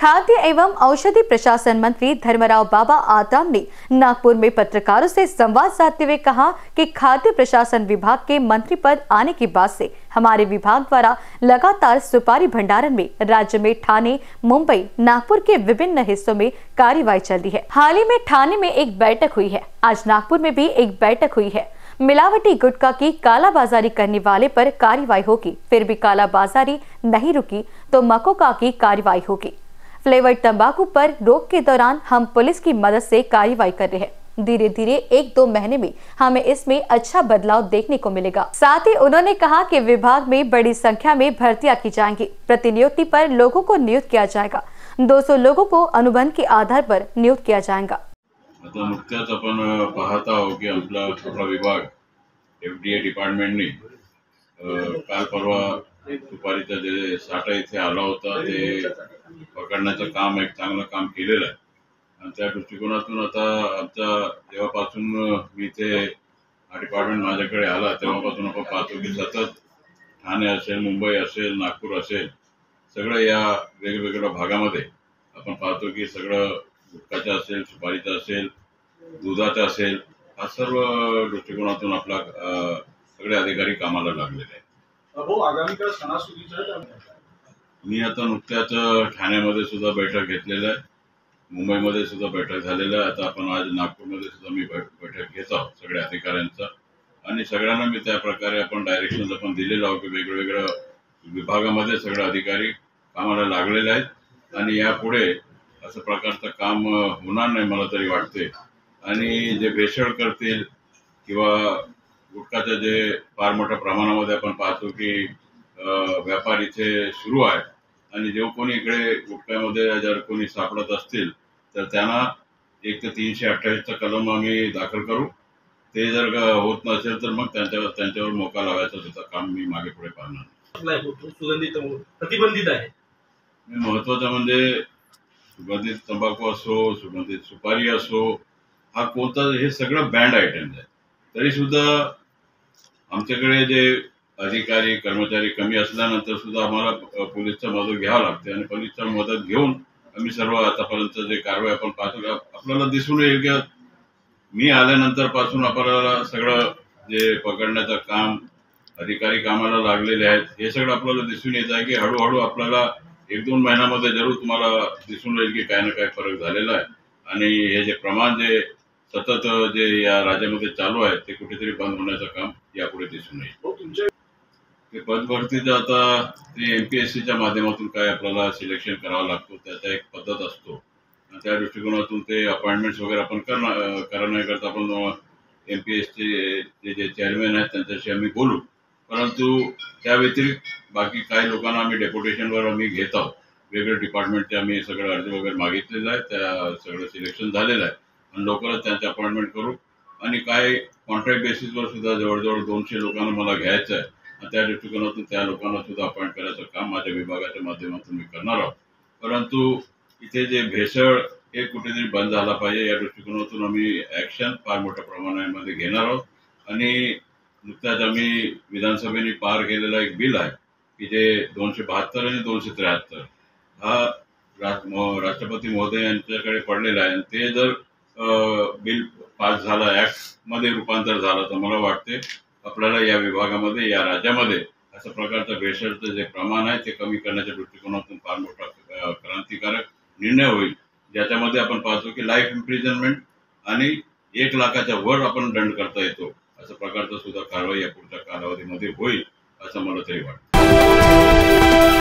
खाद्य एवं औषधि प्रशासन मंत्री धर्मराव बाबा आत्राम ने नागपुर में पत्रकारों से संवाद साधते हुए कहा कि खाद्य प्रशासन विभाग के मंत्री पद आने के बाद से हमारे विभाग द्वारा लगातार सुपारी भंडारण में राज्य में ठाणे, मुंबई, नागपुर के विभिन्न हिस्सों में कार्रवाई चल रही है। हाल ही में ठाणे में एक बैठक हुई है, आज नागपुर में भी एक बैठक हुई है। मिलावटी गुटखा की कालाबाजारी करने वाले पर कार्रवाई होगी, फिर भी कालाबाजारी नहीं रुकी तो मकोका की कार्रवाई होगी। फ्लेवर्ड तंबाकू पर रोक के दौरान हम पुलिस की मदद से कार्रवाई कर रहे हैं। धीरे धीरे 1-2 महीने में हमें इसमें अच्छा बदलाव देखने को मिलेगा। साथ ही उन्होंने कहा कि विभाग में बड़ी संख्या में भर्तियां की जाएंगी। प्रतिनियुक्ति पर लोगों को नियुक्त किया जाएगा। 200 लोगों को अनुबंध के आधार पर नियुक्त किया जाएगा। आता नुकत्याच आपण पाहत आहोत की आपला विभाग FDA डिपार्टमेंटने काल परवा सुपारीचा जे साठा इथे आला होता ते पकडण्याचं काम एक चांगलं काम केलेलं आहे आणि त्या दृष्टिकोनातून आता आमचा जेव्हापासून मी इथे हा डिपार्टमेंट माझ्याकडे आला तेव्हापासून आपण पाहतो की सतत ठाणे असेल, मुंबई असेल, नागपूर असेल, सगळं या वेगवेगळ्या भागामध्ये आपण पाहतो की सगळं गुटखाचं असेल, सुपारीचं असेल, दुधाचं असेल, हा सर्व दृष्टिकोनातून आपला सगळे अधिकारी कामाला लागलेले आहेत। आगामी काळ सणासुदीचा मी आता नुकत्याच ठाण्यामध्ये सुद्धा बैठक घेतलेली आहे, मुंबईमध्ये सुद्धा बैठक झालेली आहे। आता आपण आज नागपूरमध्ये सुद्धा मी बैठक घेत आहोत सगळ्या अधिकाऱ्यांचा आणि सगळ्यांना मी त्या प्रकारे आपण डायरेक्शन आपण दिलेलं आहोत की वेगवेगळ्या विभागामध्ये सगळे अधिकारी कामाला लागलेले आहेत आणि यापुढे असं प्रकारचं काम होणार नाही मला तरी वाटते। आणि जे भेसळ करतील किंवा गुटखाचं जे फार मोठ्या प्रमाणामध्ये आपण पाहतो की व्यापार इथे सुरू आहे आणि जो कोणी इकडे गुटख्यामध्ये जर कोणी सापडत असतील तर त्यांना एक तर 328चा कलम आम्ही दाखल करू। ते जर होत नसेल तर मग त्यांच्यावर मोका लावायचं त्याचं काम मी मागे पुढे पाहणार नाही। सुगंधित प्रतिबंधित आहे। महत्वाचं म्हणजे सुगंधित तंबाखू असो, सुगंधित सुपारी असो, हा कोणता हे सगळं बँड आयटम्स आहे। तरी सुद्धा आमच्याकडे जे अधिकारी कर्मचारी कमी असल्यानंतर सुद्धा आम्हाला पोलीसची मदत घ्यावी लागते आणि पोलीसची मदत घेऊन आम्ही सर्व आतापर्यंत जे कारवाई आपण पाहतो आपल्याला दिसून येईल की मी आल्यानंतर पासून आपल्याला सगळं जे पकडण्याचं काम अधिकारी कामाला लागलेले आहेत हे सगळं आपल्याला दिसून येत आहे की हळूहळू आपल्याला 1-2 महिन्यामध्ये जरूर तुम्हाला दिसून येईल की काही ना काही फरक झालेला आहे आणि हे जे प्रमाण जे सतत जे या राज्यामध्ये चालू आहे ते कुठेतरी बंद होण्याचं काम यापुढे दिसून येईल। ते पदभरतीचं आता ते MPSCच्या माध्यमातून काय आपल्याला सिलेक्शन करावं लागतो, त्याचा एक पद्धत असतो आणि त्या दृष्टिकोनातून ते अपॉइंटमेंट्स वगैरे आपण करण्याकरता आपण MPSCचे जे चेअरमॅन आहेत त्यांच्याशी आम्ही बोलू, परंतु त्या व्यतिरिक्त बाकी काही लोकांना आम्ही डेप्युटेशनवर आम्ही घेत आहोत। वेगवेगळ्या डिपार्टमेंटचे आम्ही सगळं अर्ज वगैरे मागितलेलं आहे, त्या सगळं सिलेक्शन झालेलं आहे आणि लवकरच त्यांचे अपॉइंटमेंट करू आणि काही कॉन्ट्रॅक्ट बेसिसवर सुद्धा जवळजवळ 200 लोकांना मला घ्यायचं आहे आणि त्या दृष्टिकोनातून त्या लोकांना सुद्धा अपॉइंट करायचं काम माझ्या विभागाच्या माध्यमातून मी करणार आहोत। परंतु इथे जे भेसळ हे कुठेतरी बंद झाला पाहिजे या दृष्टिकोनातून आम्ही ॲक्शन फार मोठ्या प्रमाणामध्ये घेणार आहोत आणि नुकत्याच आम्ही विधानसभेने पार केलेला एक बिल आहे की जे 272 आणि 273 हा राष्ट्रपती महोदय यांच्याकडे पडलेला आहे आणि ते जर बिल पास झालं, ॲक्टमध्ये रूपांतर झालं तर मला वाटते आपल्याला या विभागामध्ये या राज्यामध्ये अशा प्रकारचं भेसळचं जे प्रमाण आहे ते कमी करण्याच्या दृष्टिकोनातून फार मोठा क्रांतिकारक निर्णय होईल, ज्याच्यामध्ये आपण पाहतो की लाईफ इम्प्रिझनमेंट आणि 1 लाखाच्या वर आपण दंड करता येतो अशा प्रकारचं सुद्धा कारवाई या पुढच्या कालावधीमध्ये होईल असं मला तरी वाटतं।